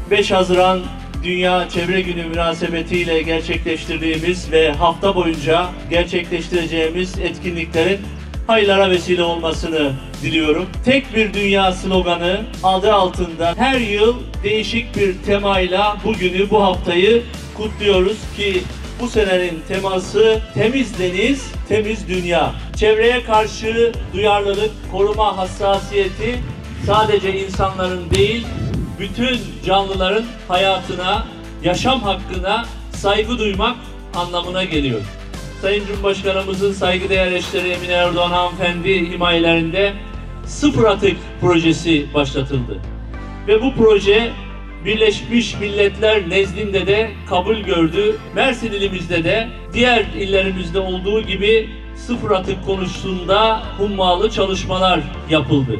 5 Haziran Dünya Çevre Günü münasebetiyle gerçekleştirdiğimiz ve hafta boyunca gerçekleştireceğimiz etkinliklerin hayırlara vesile olmasını diliyorum. Tek bir dünya sloganı adı altında her yıl değişik bir temayla bugünü, bu haftayı kutluyoruz ki bu senenin teması temiz deniz, temiz dünya. Çevreye karşı duyarlılık, koruma hassasiyeti sadece insanların değil, bütün canlıların hayatına, yaşam hakkına saygı duymak anlamına geliyor. Sayın Cumhurbaşkanımızın saygıdeğer eşleri Emine Erdoğan hanımefendi himayelerinde sıfır atık projesi başlatıldı. Ve bu proje Birleşmiş Milletler nezdinde de kabul gördü. Mersin ilimizde de diğer illerimizde olduğu gibi sıfır atık konusunda hummalı çalışmalar yapıldı.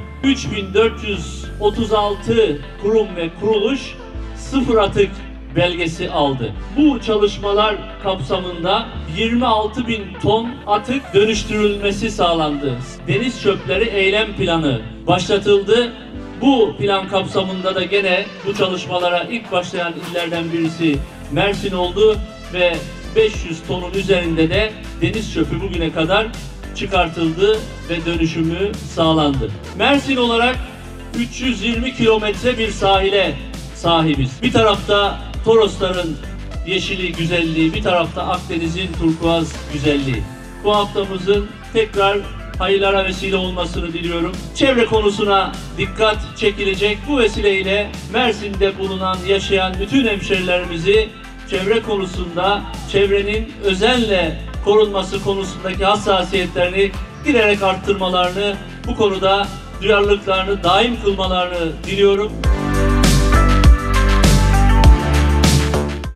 3436 kurum ve kuruluş sıfır atık belgesi aldı. Bu çalışmalar kapsamında 26.000 ton atık dönüştürülmesi sağlandı. Deniz çöpleri eylem planı başlatıldı. Bu plan kapsamında da gene bu çalışmalara ilk başlayan illerden birisi Mersin oldu ve 500 tonun üzerinde de deniz çöpü bugüne kadar çıkartıldı ve dönüşümü sağlandı. Mersin olarak 320 kilometre bir sahile sahibiz. Bir tarafta Torosların yeşili, güzelliği, bir tarafta Akdeniz'in turkuaz güzelliği. Bu haftamızın tekrar hayırlara vesile olmasını diliyorum. Çevre konusuna dikkat çekilecek. Bu vesileyle Mersin'de bulunan, yaşayan bütün hemşerilerimizi çevre konusunda, çevrenin özenle korunması konusundaki hassasiyetlerini giderek arttırmalarını, bu konuda duyarlılıklarını daim kılmalarını diliyorum.